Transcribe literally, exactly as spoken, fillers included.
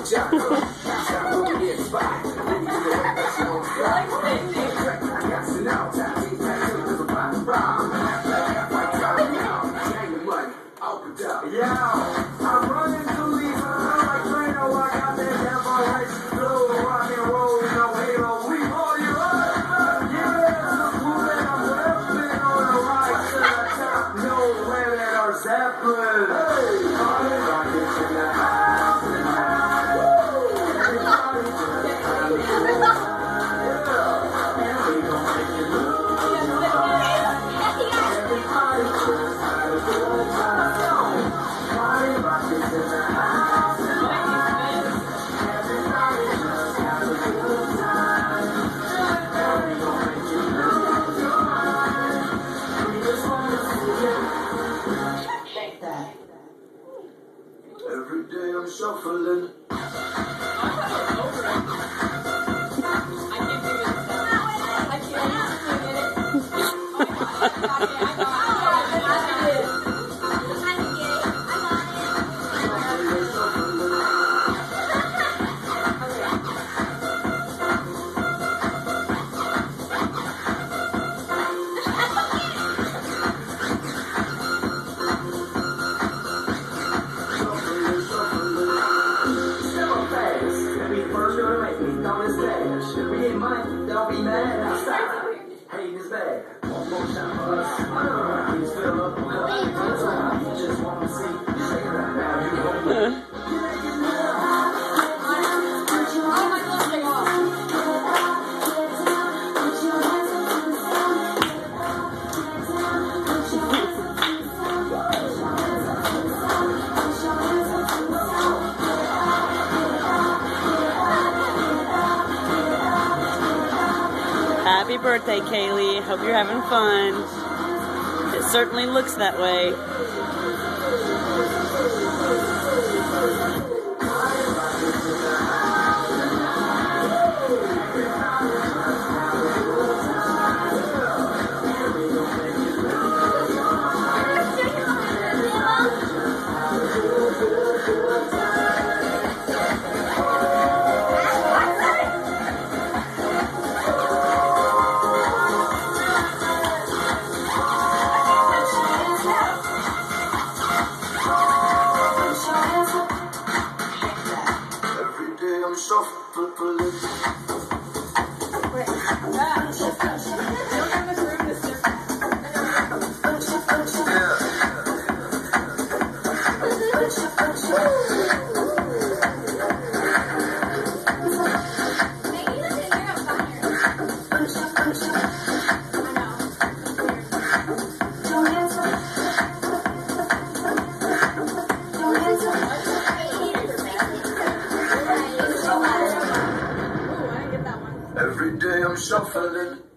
I'm running through these halls like Trano. I got that damn right flow, rock and roll, no halo. We hold you up. Yeah, it's a movement. I'm rapping on the right to the top. No women or Zeppelin. Hey, party rockets in the house tonight. Everybody just have a good time. Yeah, and we gon' make you lose your mind. Everybody just have a good time. Party rockets in the house tonight. Everybody just have a good time. And we gon' make you lose your mind. We just wanna see you. Take that. Every day I'm shuffling. Don't be mad outside. Hate is bad. One more time for us. Uh, please fill up the cup. That's right. You just want to see. Shake it right now. You go. Happy birthday, Kaylee. Hope you're having fun. It certainly looks that way. Every day I'm shuffling.